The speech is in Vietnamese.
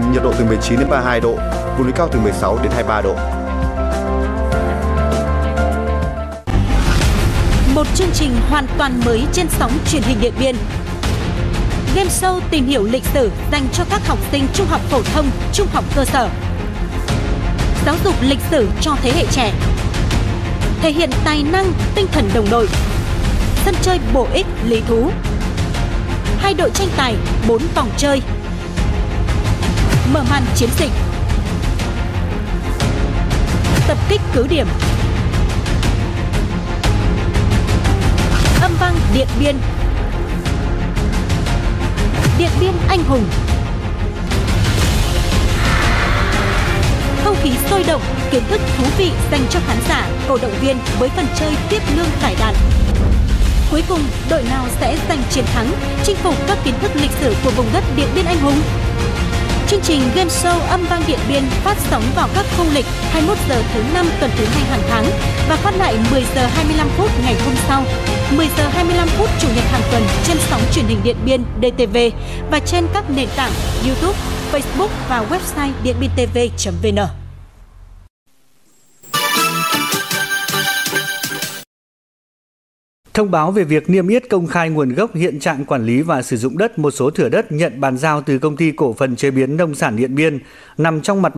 nhiệt độ từ 19 đến 32 độ, vùng núi cao từ 16 đến 23 độ. Một chương trình hoàn toàn mới trên sóng truyền hình Điện Biên. Game show tìm hiểu lịch sử dành cho các học sinh trung học phổ thông, trung học cơ sở. Giáo dục lịch sử cho thế hệ trẻ. Thể hiện tài năng, tinh thần đồng đội. Sân chơi bổ ích, lý thú. 2 đội tranh tài, 4 vòng chơi. Mở màn chiến dịch. Tập kích cứ điểm. Âm vang Điện Biên. Điện Biên anh hùng. Không khí sôi động, kiến thức thú vị dành cho khán giả, cổ động viên với phần chơi tiếp lương tải đạn. Cuối cùng, đội nào sẽ giành chiến thắng, chinh phục các kiến thức lịch sử của vùng đất Điện Biên anh hùng? Chương trình game show Âm vang Điện Biên phát sóng vào các khung lịch 21 giờ thứ 5 tuần thứ 2 hàng tháng và phát lại 10 giờ 25 phút ngày hôm sau, 10 giờ 25 phút chủ nhật hàng tuần trên sóng truyền hình Điện Biên DTV và trên các nền tảng YouTube, Facebook và website dienbintv.vn. Thông báo về việc niêm yết công khai nguồn gốc, hiện trạng quản lý và sử dụng đất một số thửa đất nhận bàn giao từ Công ty Cổ phần Chế biến Nông sản Điện Biên nằm trong mặt